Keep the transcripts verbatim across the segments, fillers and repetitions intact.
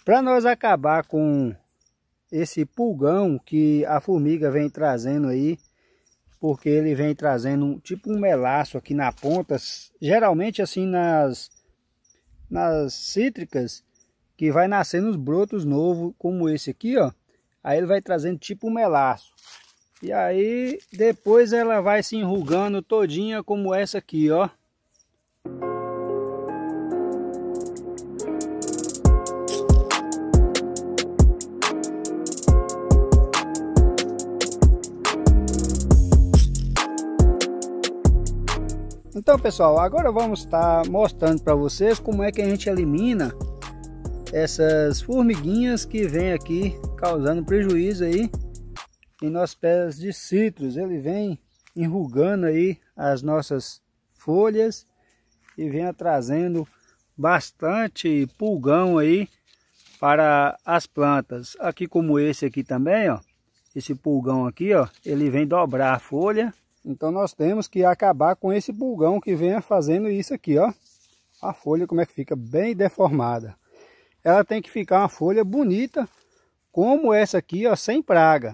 Para nós acabar com esse pulgão que a formiga vem trazendo aí, porque ele vem trazendo um, tipo um melaço aqui na ponta, geralmente assim nas, nas cítricas, que vai nascendo os brotos novos, como esse aqui, ó. Aí ele vai trazendo tipo um melaço. E aí depois ela vai se enrugando todinha como essa aqui, ó. Então pessoal, agora vamos estar mostrando para vocês como é que a gente elimina essas formiguinhas que vem aqui causando prejuízo aí em nossos pés de citros. Ele vem enrugando aí as nossas folhas e vem trazendo bastante pulgão aí para as plantas. Aqui como esse aqui também, ó, esse pulgão aqui, ó, ele vem dobrar a folha. Então nós temos que acabar com esse pulgão que vem fazendo isso aqui, ó. A folha como é que fica bem deformada. Ela tem que ficar uma folha bonita, como essa aqui, ó, sem praga.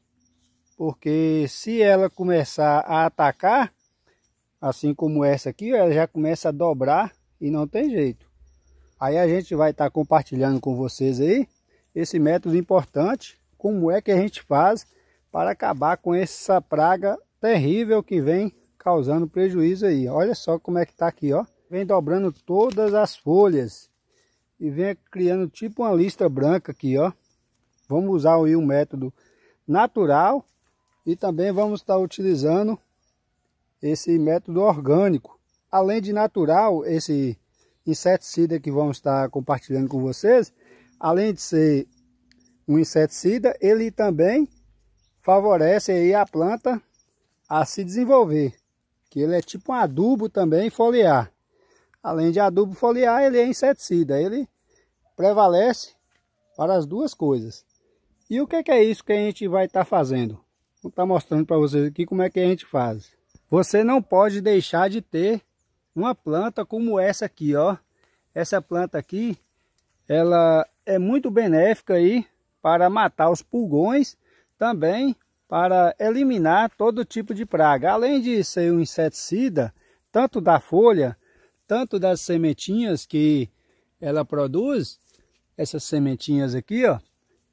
Porque se ela começar a atacar, assim como essa aqui, ó, ela já começa a dobrar e não tem jeito. Aí a gente vai estar compartilhando com vocês aí esse método importante, como é que a gente faz para acabar com essa praga terrível que vem causando prejuízo aí. Olha só como é que tá aqui, ó. Vem dobrando todas as folhas e vem criando tipo uma lista branca aqui, ó. Vamos usar aí um método natural e também vamos estar utilizando esse método orgânico. Além de natural, esse inseticida que vamos estar compartilhando com vocês, além de ser um inseticida, ele também favorece aí a planta a se desenvolver, que ele é tipo um adubo também foliar. Além de adubo foliar, ele é inseticida, ele prevalece para as duas coisas. E o que é isso que a gente vai estar fazendo? Vou estar mostrando para vocês aqui como é que a gente faz. Você não pode deixar de ter uma planta como essa aqui, ó. Essa planta aqui, ela é muito benéfica aí para matar os pulgões, também para eliminar todo tipo de praga. Além de ser um inseticida, tanto da folha, tanto das sementinhas que ela produz, essas sementinhas aqui, ó,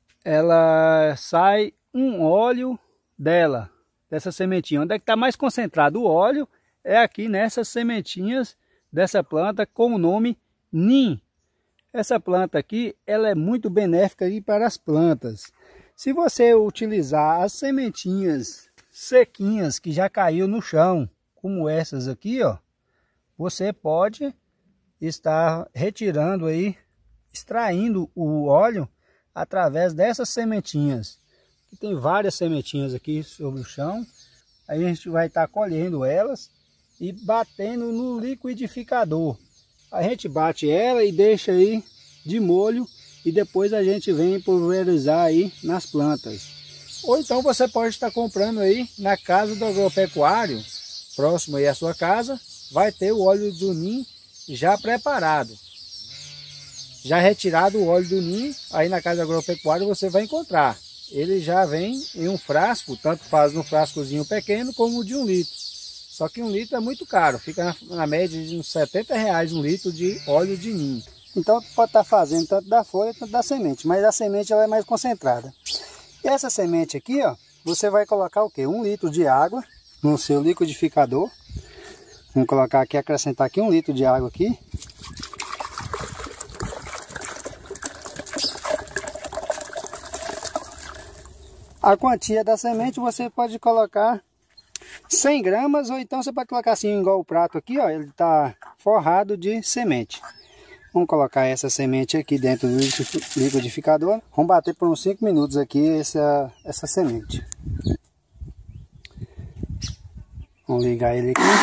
ela sai um óleo dela, dessa sementinha. Onde é que está mais concentrado o óleo? É aqui nessas sementinhas dessa planta com o nome Neem. Essa planta aqui, ela é muito benéfica aí para as plantas. Se você utilizar as sementinhas sequinhas que já caiu no chão, como essas aqui, ó, você pode estar retirando aí, extraindo o óleo através dessas sementinhas. Aqui tem várias sementinhas aqui sobre o chão. Aí a gente vai estar colhendo elas e batendo no liquidificador. A gente bate ela e deixa aí de molho. E depois a gente vem pulverizar aí nas plantas. Ou então você pode estar comprando aí na casa do agropecuário, próximo aí à sua casa, vai ter o óleo do Neem já preparado. Já retirado o óleo do Neem, aí na casa do agropecuário você vai encontrar. Ele já vem em um frasco, tanto faz no frascozinho pequeno como de um litro. Só que um litro é muito caro, fica na, na média de uns setenta reais um litro de óleo de Neem. Então pode estar fazendo tanto da folha quanto da semente, mas a semente ela é mais concentrada. E essa semente aqui, ó, você vai colocar o quê? Um litro de água no seu liquidificador. Vamos colocar aqui, acrescentar aqui um litro de água aqui. A quantia da semente você pode colocar cem gramas, ou então você pode colocar assim igual o prato aqui, ó, ele está forrado de semente. Vamos colocar essa semente aqui dentro do liquidificador. Vamos bater por uns cinco minutos aqui essa, essa semente. Vamos ligar ele aqui.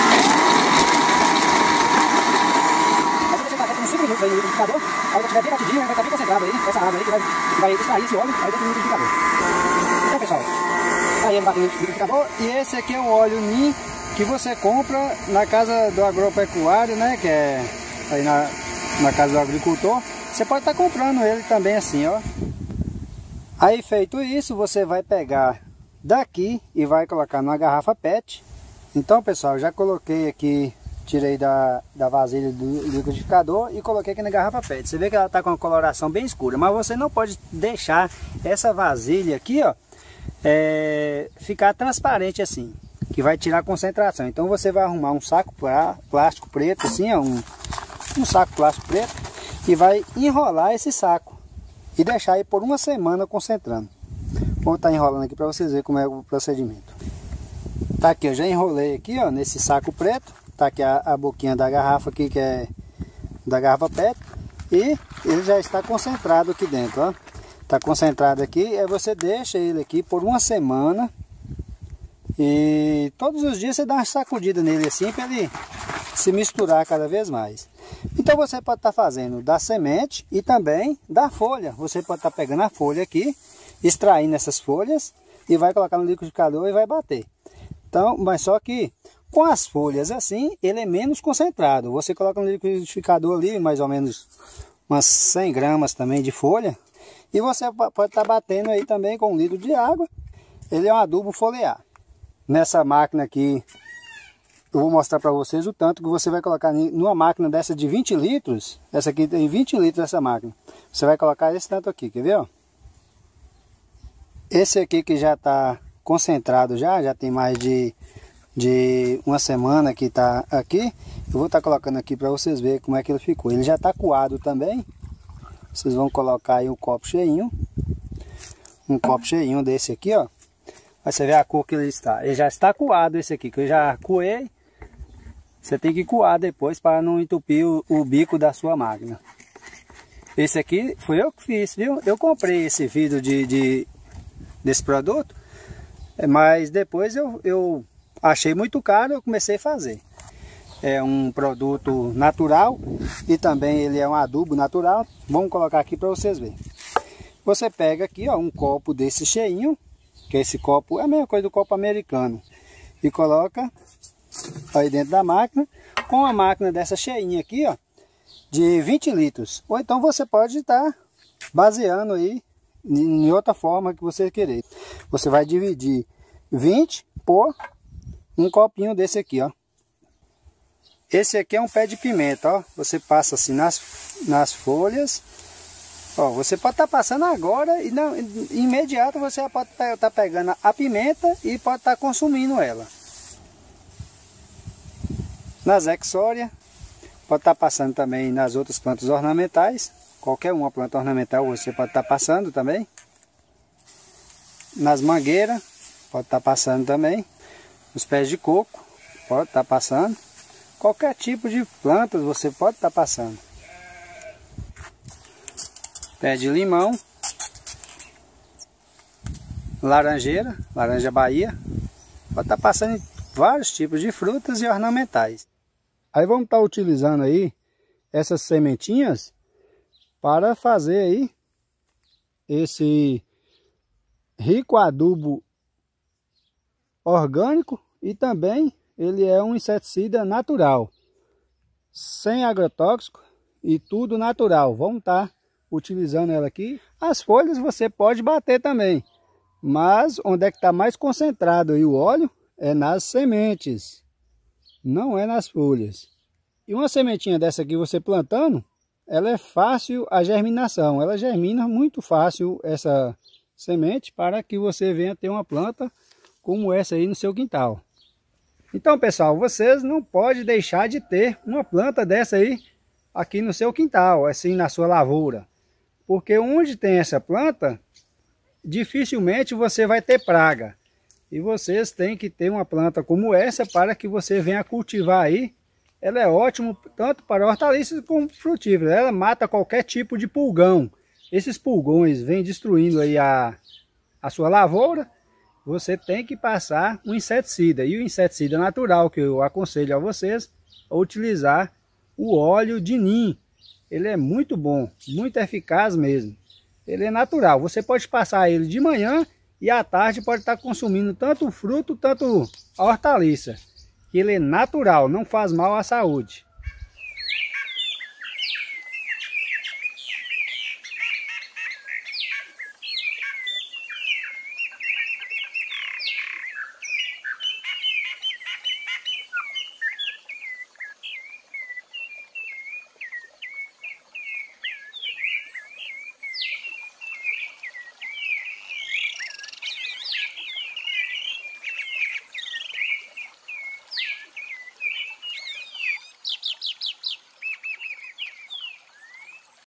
Aí você vai bater por uns cinco minutos aí no liquidificador. Aí vai estiver bem batidinho, vai estar bem concentrado aí, essa água aí que vai, vai extrair esse óleo aí dentro do liquidificador. Então pessoal, aí ele bateu no liquidificador. E esse aqui é o óleo Neem que você compra na casa do agropecuário, né? Que é aí na... na casa do agricultor. Você pode estar comprando ele também assim, ó. Aí feito isso, você vai pegar daqui e vai colocar numa garrafa pet. Então pessoal, já coloquei aqui, tirei da, da vasilha do liquidificador e coloquei aqui na garrafa pet. Você vê que ela está com uma coloração bem escura, mas você não pode deixar essa vasilha aqui, ó, é, ficar transparente assim, que vai tirar a concentração. Então você vai arrumar um saco pra, plástico preto assim, ó, um, um saco plástico preto, e vai enrolar esse saco e deixar aí por uma semana concentrando. Vou estar enrolando aqui para vocês verem como é o procedimento. Tá aqui, eu já enrolei aqui, ó, nesse saco preto. Tá aqui a, a boquinha da garrafa aqui, que é da garrafa pet, e ele já está concentrado aqui dentro, ó. Tá concentrado aqui, aí você deixa ele aqui por uma semana e todos os dias você dá uma sacudida nele assim para ele se misturar cada vez mais. Então você pode estar fazendo da semente e também da folha. Você pode estar pegando a folha aqui, extraindo essas folhas e vai colocar no liquidificador e vai bater. Então, mas só que com as folhas assim, ele é menos concentrado. Você coloca no liquidificador ali, mais ou menos umas cem gramas também de folha. E você pode estar batendo aí também com um litro de água. Ele é um adubo foliar. Nessa máquina aqui, eu vou mostrar para vocês o tanto que você vai colocar numa máquina dessa de vinte litros. Essa aqui tem vinte litros essa máquina. Você vai colocar esse tanto aqui, quer ver? Ó? Esse aqui que já está concentrado já, já tem mais de, de uma semana que está aqui. Eu vou estar colocando aqui para vocês verem como é que ele ficou. Ele já está coado também. Vocês vão colocar aí um copo cheinho. Um copo cheinho desse aqui, ó. Aí você vê a cor que ele está. Ele já está coado esse aqui, que eu já coei. Você tem que coar depois para não entupir o, o bico da sua máquina. Esse aqui foi eu que fiz, viu? Eu comprei esse vidro de, de, desse produto. Mas depois eu, eu achei muito caro, eu comecei a fazer. É um produto natural e também ele é um adubo natural. Vamos colocar aqui para vocês verem. Você pega aqui, ó, um copo desse cheinho, que esse copo é a mesma coisa do copo americano, e coloca aí dentro da máquina, com a máquina dessa cheinha aqui, ó, de vinte litros. Ou então você pode estar baseando aí em outra forma que você querer. Você vai dividir vinte por um copinho desse aqui, ó. Esse aqui é um pé de pimenta, ó. Você passa assim nas, nas folhas. Ó, você pode estar passando agora e não, imediato você pode estar pegando a pimenta e pode estar consumindo ela. Nas exória, pode estar passando também nas outras plantas ornamentais. Qualquer uma planta ornamental você pode estar passando também. Nas mangueiras, pode estar passando também. Nos pés de coco, pode estar passando. Qualquer tipo de plantas você pode estar passando. Pé de limão. Laranjeira, laranja Bahia. Pode estar passando em vários tipos de frutas e ornamentais. Aí vamos estar utilizando aí essas sementinhas para fazer aí esse rico adubo orgânico, e também ele é um inseticida natural, sem agrotóxico e tudo natural. Vamos estar utilizando ela aqui. As folhas você pode bater também, mas onde é que está mais concentrado aí o óleo é nas sementes, não é nas folhas. E uma sementinha dessa aqui você plantando, ela é fácil a germinação, ela germina muito fácil essa semente para que você venha ter uma planta como essa aí no seu quintal. Então pessoal, vocês não podem deixar de ter uma planta dessa aí aqui no seu quintal, assim na sua lavoura. Porque onde tem essa planta, dificilmente você vai ter praga. E vocês têm que ter uma planta como essa para que você venha cultivar aí. Ela é ótima tanto para hortaliças como frutíferas. Ela mata qualquer tipo de pulgão. Esses pulgões vêm destruindo aí a, a sua lavoura. Você tem que passar um inseticida. E o inseticida natural que eu aconselho a vocês é utilizar o óleo de nim. Ele é muito bom, muito eficaz mesmo. Ele é natural. Você pode passar ele de manhã e à tarde pode estar consumindo tanto o fruto, tanto a hortaliça. Ele é natural, não faz mal à saúde.